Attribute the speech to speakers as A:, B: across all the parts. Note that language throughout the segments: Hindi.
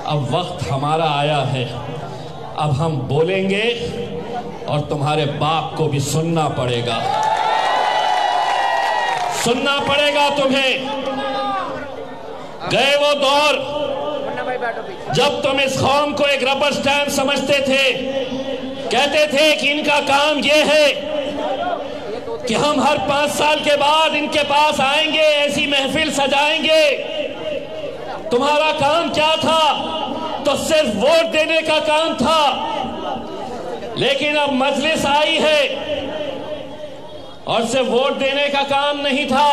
A: अब वक्त हमारा आया है, अब हम बोलेंगे और तुम्हारे बाप को भी सुनना पड़ेगा, सुनना पड़ेगा तुम्हें। गए वो दौर जब तुम इस कौम को एक रबर स्टैंप समझते थे, कहते थे कि इनका काम ये है कि हम हर 5 साल के बाद इनके पास आएंगे, ऐसी महफिल सजाएंगे। तुम्हारा काम क्या था? तो सिर्फ वोट देने का काम था। लेकिन अब मजलिस आई है और सिर्फ वोट देने का काम नहीं था।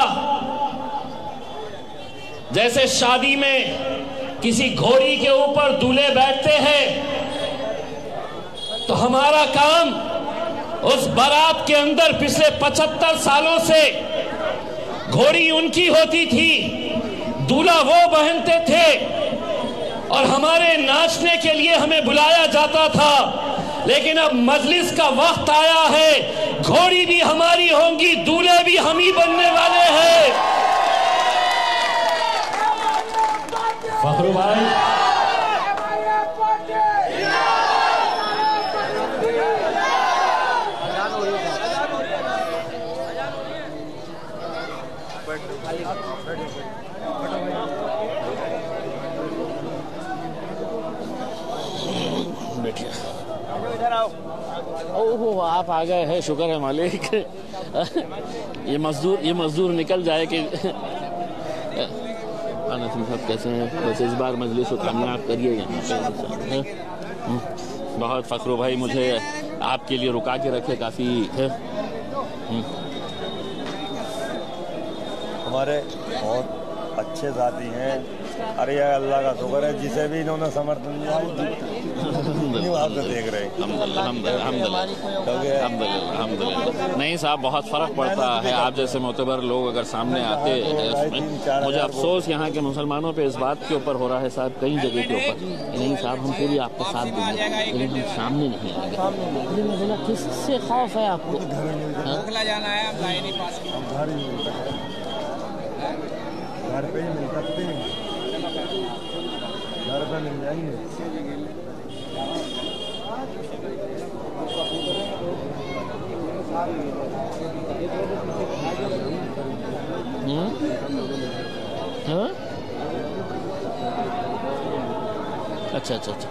A: जैसे शादी में किसी घोड़ी के ऊपर दूल्हे बैठते हैं, तो हमारा काम उस बारात के अंदर पिछले 75 सालों से घोड़ी उनकी होती थी, दूल्हा वो पहनते थे और हमारे नाचने के लिए हमें बुलाया जाता था। लेकिन अब मजलिस का वक्त आया है, घोड़ी भी हमारी होंगी, दूल्हे भी हम ही बनने वाले हैं। फखरू भाई, बैठिए। ओहो, आप आ गए हैं, शुक्र है मालिक। ये मजदूर निकल जाए कि नसीम साहब कैसे हैं? वैसे इस बार मजलिस को कामयाब करिए यहाँ पे। बहुत फखरू भाई मुझे आपके लिए रुका के रखे, काफ़ी
B: हमारे बहुत अच्छे साथी हैं। अरे यार अल्लाह का शुक्र है, जिसे भी इन्होंने समर्थन दिया आप तो देख रहे हैं।
A: नहीं साहब, बहुत फ़र्क पड़ता है। आप जैसे मोतबर लोग अगर सामने आते हैं, मुझे अफसोस यहाँ के मुसलमानों पे इस बात के ऊपर हो रहा है साहब, कई जगह के ऊपर, नहीं साहब हम पूरी आपके साथ देंगे, लेकिन हम सामने नहीं आएंगे। किससे खौफ है आपको?
C: जाना है,
B: घर पे ही मिल सकते हैं, घर पे मिल जाएंगे।
A: अच्छा अच्छा अच्छा।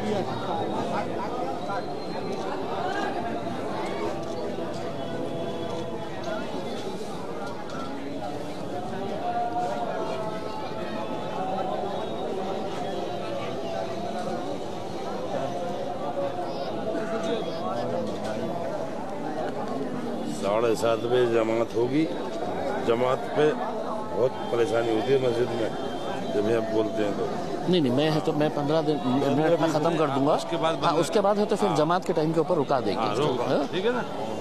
D: साढ़े 7 बजे जमात होगी। जमात पे बहुत परेशानी होती है मस्जिद में जब आप बोलते हैं तो।
A: नहीं मैं है तो मैं 15 मिनट में ख़त्म कर दूंगा। उसके बाद है तो फिर जमात के टाइम के ऊपर रुका देंगे,
D: ठीक है ना?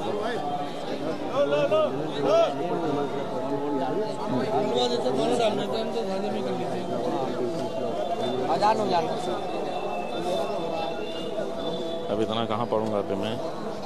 A: अब इतना कहाँ पढ़ूंगा कि मैं।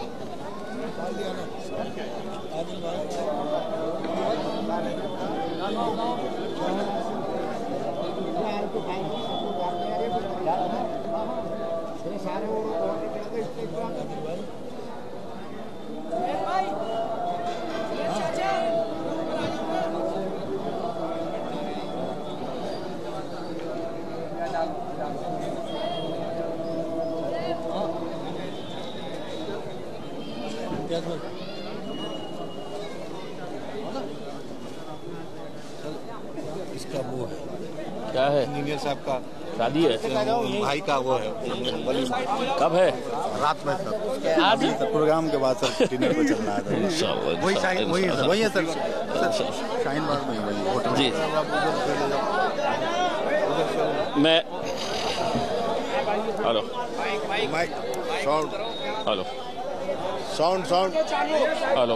C: इसका वो है,
A: क्या है?
C: इंजीनियर साहब का
A: शादी है,
C: भाई का वो है।
A: कब है?
C: रात में सर,
A: आज
C: प्रोग्राम के बाद सर डिनर पे चलना है। वही है सर, शाहीन बाग में वही होटल
A: जी। मैं hello
C: mike sound,
A: hello
C: sound
A: hello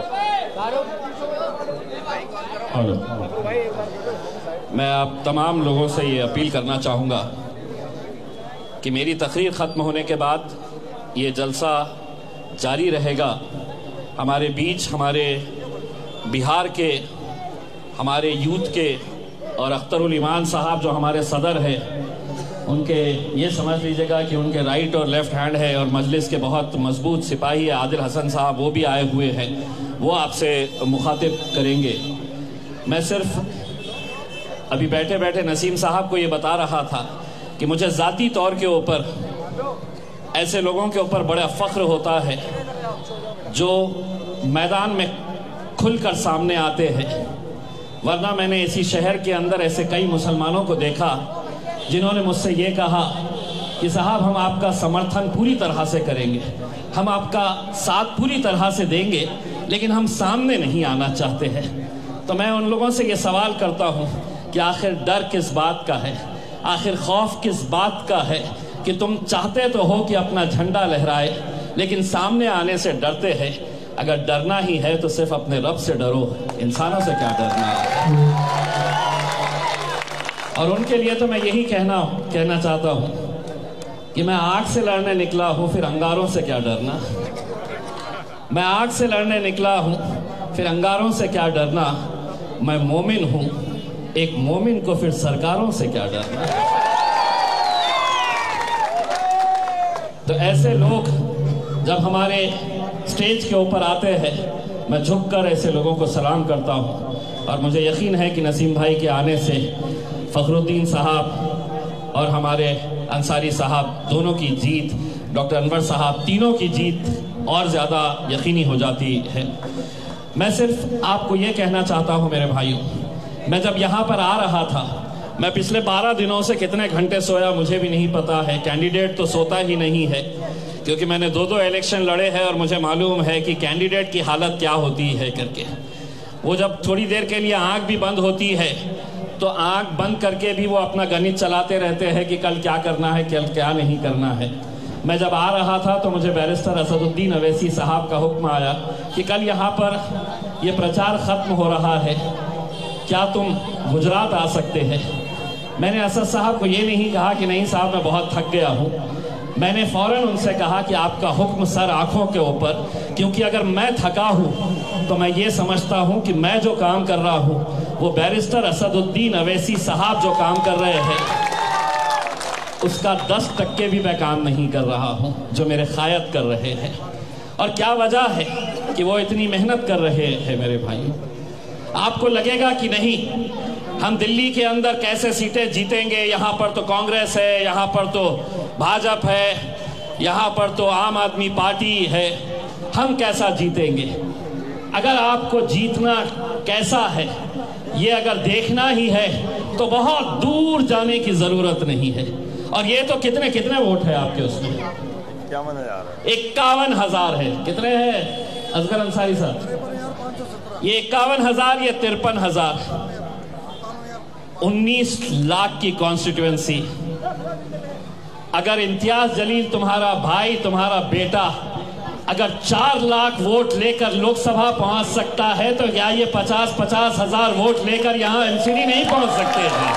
A: hello. मैं आप तमाम लोगों से ये अपील करना चाहूँगा कि मेरी तकरीर ख़त्म होने के बाद ये जलसा जारी रहेगा। हमारे बीच हमारे बिहार के, हमारे यूथ के और अख्तरुल ईमान साहब जो हमारे सदर हैं, उनके ये समझ लीजिएगा कि उनके राइट और लेफ्ट हैंड है और मजलिस के बहुत मजबूत सिपाही है आदिल हसन साहब, वो भी आए हुए हैं, वो आपसे मुखातिब करेंगे। मैं सिर्फ अभी बैठे बैठे नसीम साहब को ये बता रहा था कि मुझे ज़ाती तौर के ऊपर ऐसे लोगों के ऊपर बड़ा फ़ख्र होता है जो मैदान में खुलकर सामने आते हैं, वरना मैंने इसी शहर के अंदर ऐसे कई मुसलमानों को देखा जिन्होंने मुझसे ये कहा कि साहब हम आपका समर्थन पूरी तरह से करेंगे, हम आपका साथ पूरी तरह से देंगे, लेकिन हम सामने नहीं आना चाहते हैं। तो मैं उन लोगों से ये सवाल करता हूँ कि आखिर डर किस बात का है, आखिर खौफ किस बात का है कि तुम चाहते तो हो कि अपना झंडा लहराए, लेकिन सामने आने से डरते हैं। अगर डरना ही है तो सिर्फ अपने रब से डरो, इंसानों से क्या डरना है। और उनके लिए तो मैं यही कहना चाहता हूँ कि मैं आग से लड़ने निकला हूँ, फिर अंगारों से क्या डरना। मैं आग से लड़ने निकला हूँ, फिर अंगारों से क्या डरना। मैं मोमिन हूँ, एक मोमिन को फिर सरकारों से क्या डरना। तो ऐसे लोग जब हमारे स्टेज के ऊपर आते हैं, मैं झुककर ऐसे लोगों को सलाम करता हूँ। और मुझे यकीन है कि नसीम भाई के आने से फ़खरुद्दीन साहब और हमारे अंसारी साहब दोनों की जीत, डॉक्टर अनवर साहब तीनों की जीत और ज़्यादा यकीनी हो जाती है। मैं सिर्फ आपको ये कहना चाहता हूँ मेरे भाइयों, मैं जब यहाँ पर आ रहा था, मैं पिछले 12 दिनों से कितने घंटे सोया मुझे भी नहीं पता है। कैंडिडेट तो सोता ही नहीं है, क्योंकि मैंने 2 इलेक्शन लड़े हैं और मुझे मालूम है कि कैंडिडेट की हालत क्या होती है करके। वो जब थोड़ी देर के लिए आंख भी बंद होती है तो आंख बंद करके भी वो अपना गणित चलाते रहते हैं कि कल क्या करना है, कल क्या नहीं करना है। मैं जब आ रहा था तो मुझे बैरिस्टर असदुद्दीन अवैसी साहब का हुक्म आया कि कल यहाँ पर ये प्रचार ख़त्म हो रहा है, क्या तुम गुजरात आ सकते हैं। मैंने असद साहब को ये नहीं कहा कि नहीं साहब मैं बहुत थक गया हूँ, मैंने फ़ौरन उनसे कहा कि आपका हुक्म सर आँखों के ऊपर, क्योंकि अगर मैं थका हूँ तो मैं ये समझता हूँ कि मैं जो काम कर रहा हूँ वो बैरिस्टर असदुद्दीन अवैसी साहब जो काम कर रहे हैं उसका 10% भी मैं काम नहीं कर रहा हूँ जो मेरे क़ायद कर रहे हैं। और क्या वजह है कि वो इतनी मेहनत कर रहे हैं मेरे भाइयों। आपको लगेगा कि नहीं हम दिल्ली के अंदर कैसे सीटें जीतेंगे, यहाँ पर तो कांग्रेस है, यहाँ पर तो भाजपा है, यहाँ पर तो आम आदमी पार्टी है, हम कैसा जीतेंगे। अगर आपको जीतना कैसा है ये अगर देखना ही है तो बहुत दूर जाने की ज़रूरत नहीं है। और ये तो कितने वोट है आपके उसमें? 51,000 है। कितने हैं असगर अंसारी साहब? ये 51,000, ये 53,000, 19 लाख की कॉन्स्टिट्यूएंसी। अगर इम्तियाज जलील तुम्हारा भाई, तुम्हारा बेटा अगर 4 लाख वोट लेकर लोकसभा पहुंच सकता है तो क्या ये 50-50 हजार वोट लेकर यहां एमसीडी नहीं पहुंच सकते हैं?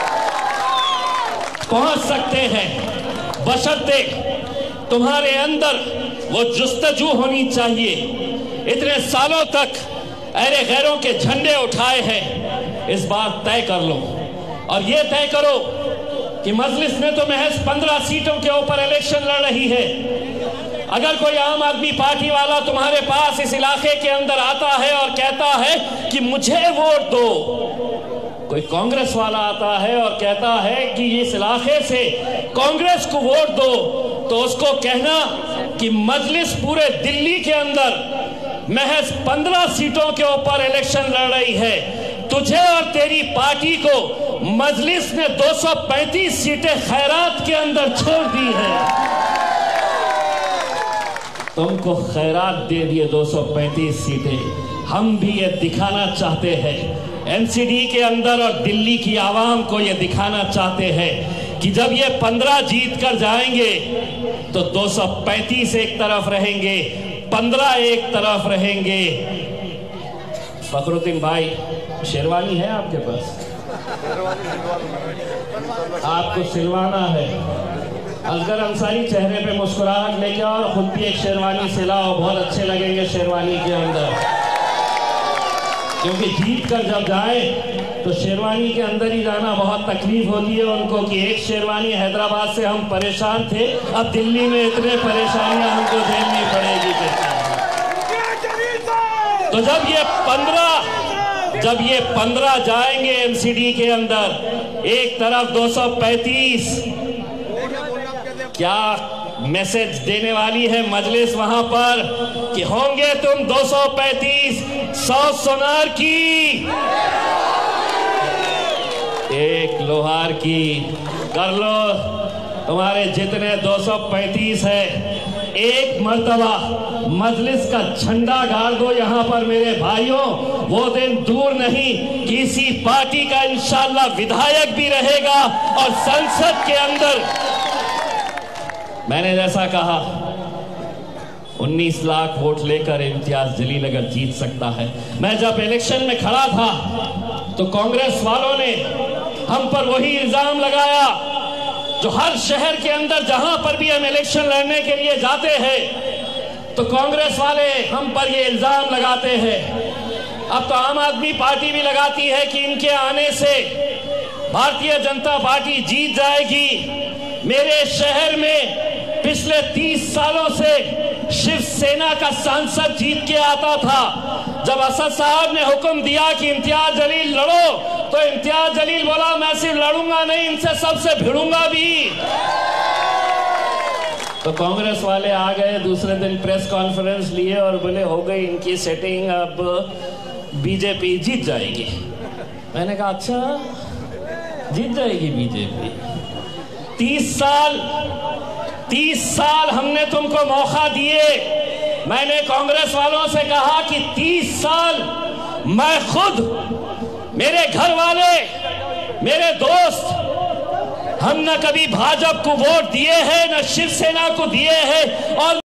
A: पहुंच सकते हैं, बशर्ते तुम्हारे अंदर वो जुस्तजू होनी चाहिए। इतने सालों तक अरे गैरों के झंडे उठाए हैं, इस बार तय कर लो और ये तय करो कि मजलिस में तो महज 15 सीटों के ऊपर इलेक्शन लड़ रही है। अगर कोई आम आदमी पार्टी वाला तुम्हारे पास इस इलाके के अंदर आता है और कहता है कि मुझे वोट दो, कोई कांग्रेस वाला आता है और कहता है कि इस इलाके से कांग्रेस को वोट दो, तो उसको कहना कि मजलिस पूरे दिल्ली के अंदर महज 15 सीटों के ऊपर इलेक्शन लड़ रही है, तुझे और तेरी पार्टी को मजलिस ने 235 सीटें खैरात के अंदर छोड़ दी है। तुमको खैरात दे दिए 235 सीटें। हम भी ये दिखाना चाहते हैं एमसीडी के अंदर और दिल्ली की आवाम को ये दिखाना चाहते हैं कि जब ये 15 जीत कर जाएंगे तो 235 एक तरफ रहेंगे, 15 एक तरफ रहेंगे। फखरुद्दीन भाई शेरवानी है आपके पास? आपको सिलवाना है। असगर अंसारी चेहरे पे मुस्कुराहट लेके आओ और खुद भी एक शेरवानी सिलाओ, बहुत अच्छे लगेंगे शेरवानी के अंदर। क्योंकि जीत कर जब जाए तो शेरवानी के अंदर ही जाना बहुत तकलीफ होती है उनको कि एक शेरवानी हैदराबाद से हम परेशान थे, अब दिल्ली में इतने परेशानियां हमको झेलनी पड़ेगी। तो जब ये 15 जाएंगे एमसीडी के अंदर, एक तरफ 235, क्या मैसेज देने वाली है मजलिस वहां पर कि होंगे तुम 235, 100 सोनार की, एक लोहार की, कर लो तुम्हारे जितने 235 है, एक मर्तबा मजलिस का झंडा गाड़ दो यहां पर मेरे भाइयों। वो दिन दूर नहीं, किसी पार्टी का इंशाअल्लाह विधायक भी रहेगा और संसद के अंदर, मैंने जैसा कहा 19 लाख वोट लेकर इम्तियाज जलील अगर जीत सकता है। मैं जब इलेक्शन में खड़ा था तो कांग्रेस वालों ने हम पर वही इल्जाम लगाया जो हर शहर के अंदर जहां पर भी हम इलेक्शन लड़ने के लिए जाते हैं तो कांग्रेस वाले हम पर ये इल्जाम लगाते हैं। अब तो आम आदमी पार्टी भी लगाती है कि इनके आने से भारतीय जनता पार्टी जीत जाएगी। मेरे शहर में पिछले 30 सालों से शिवसेना का सांसद जीत के आता था। जब असद साहब ने हुक्म दिया कि इम्तियाज जलील लड़ो, तो इम्तियाज जलील बोला मैं सिर्फ लड़ूंगा नहीं, इनसे सबसे भिड़ूंगा भी। तो कांग्रेस वाले आ गए, दूसरे दिन प्रेस कॉन्फ्रेंस लिए और बोले हो गई इनकी सेटिंग, अब बीजेपी जीत जाएगी। मैंने कहा अच्छा जीत जाएगी बीजेपी? 30 साल हमने तुमको मौका दिए। मैंने कांग्रेस वालों से कहा कि 30 साल मैं खुद, मेरे घर वाले, मेरे दोस्त, हम न कभी भाजपा को वोट दिए हैं न शिवसेना को दिए हैं और